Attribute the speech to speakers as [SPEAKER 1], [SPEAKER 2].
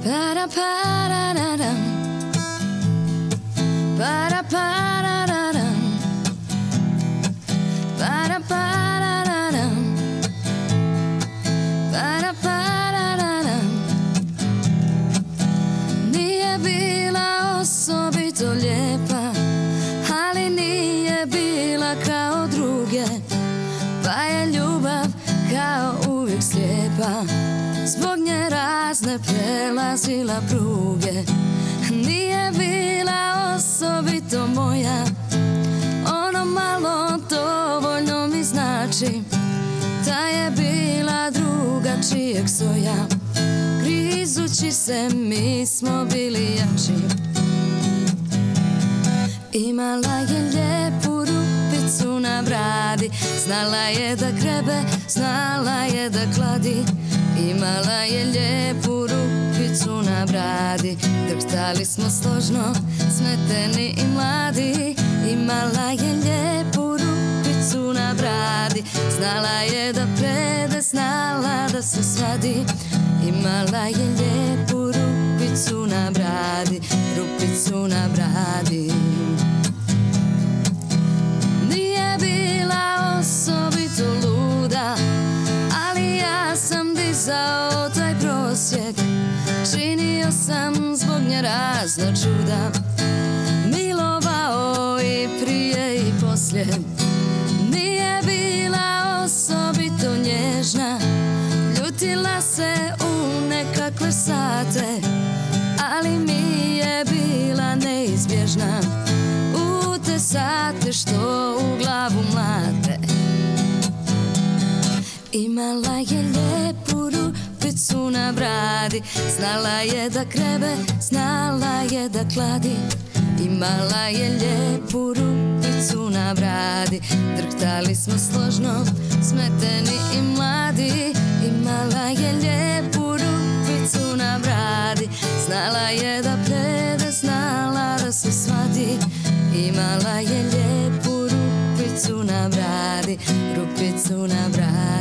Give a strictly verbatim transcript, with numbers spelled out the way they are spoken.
[SPEAKER 1] Para pararam, para pararam, para pararam, para pararam. Nije bila osobito lijepa, ali nije bila kao druge, pa je ljubav kao uvijek slijepa. Zbog nje razne prelazila pruge. Nije bila osobito moja, ono malo dovoljno mi znači. Ta je bila druga čijeg soja, grizući se mi smo bili jači. Imala je lijepu rupicu na bradi, znala je da grebe, znala je da kladi. Imala je lijepu rupicu na bradi, drhtali smo složno, smeteni i mladi. Imala je lijepu rupicu na bradi, znala je da prede, znala da se svadi. Imala je lijepu rupicu na bradi, rupicu na bradi. Nije bila osobito luda, ali ja sam dizao taj prosjek. Činio sam zbog nje razna čuda, milovao i prije i poslije. Nije bila osobito nježna, ljutila se u nekakve sate, ali mi je bila neizbježna u te sate što u glavu mlate. Imala je lijepu rupicu na bradi, znala je da grebe, znala je da kladi. Imala je lijepu rupicu na bradi, drhtali smo složno, smeteni i mladi. Imala je lijepu rupicu na bradi, znala je da prede, znala da se svadi. Imala je lijepu rupicu na bradi, rupicu na bradi.